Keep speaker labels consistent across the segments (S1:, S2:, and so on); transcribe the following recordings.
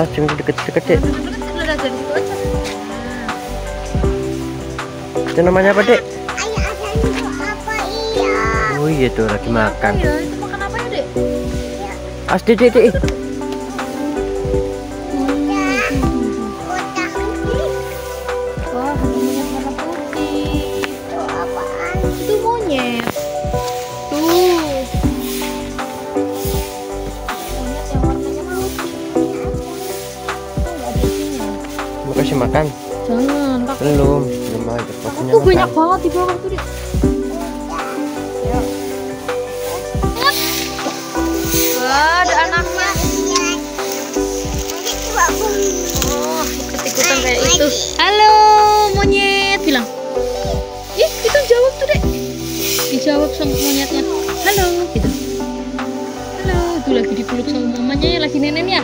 S1: Jangan deket-deket dek.
S2: Udah jadi situ aja.
S1: Itu namanya apa dek?
S3: Ayah ada itu apa iya?
S1: Oh iya tuh lagi makan.
S2: Ya, itu makan apa ya dek?
S1: Asli dek dek.
S3: Kotak
S2: Wah, ada monyet warna putih.
S3: itu apaan?
S2: Itu monyet. Tuh. Monyet yang warnanya putih. Nggak ada isinya.
S1: Mau kasih makan?
S2: Jangan, takut.
S1: Belum aja.
S2: Takut
S1: Pokoknya
S2: tuh banyak
S1: makan.
S2: banget di bawah tuh dek. Wah, ada anaknya.
S3: Nanti coba
S2: Oh, ikut-ikutan kayak itu. Halo, monyet, bilang. Ih, itu jawab tuh, Dek. Dijawab sama monyetnya. Halo, gitu. Halo, itu lagi dipeluk sama mamanya ya, lagi neneknya.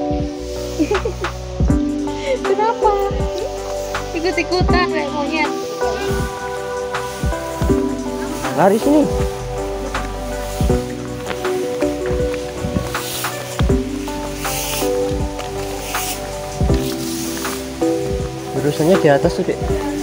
S2: Kenapa? Ikut-ikutan kayak monyet.
S1: Lari sini. Urusannya di atas tuh dek.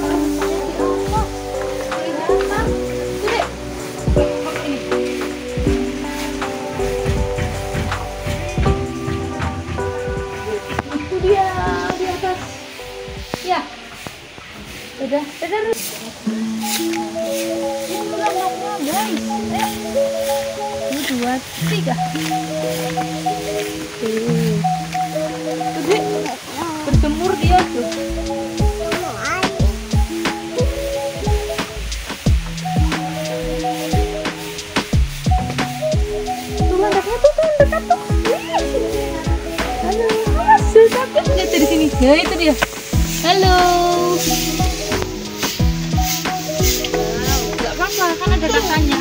S2: Itu dia di atas. Ya. Dadah, dadah. Ini anaknya, guys. Ini 2, 3. Tuh. Tuh, Dek. Berjemur dia tuh. Tuh landaknya tuh dekat tuh. Halo, tapi lihat dari sini. Ya itu dia. Halo. Wow, nggak apa-apa kan ada kakaknya.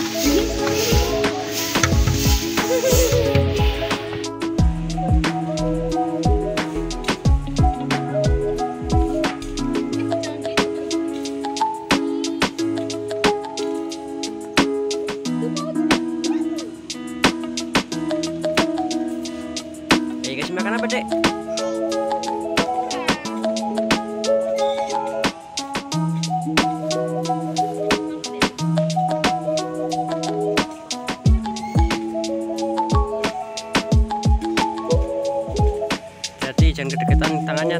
S1: Ayo kasih makan apa dek? Hati jangan kedeketan tangannya.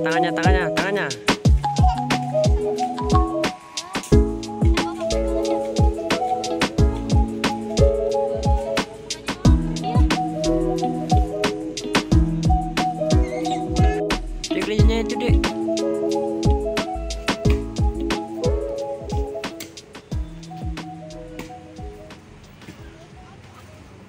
S1: Dek, lihatnya itu dek.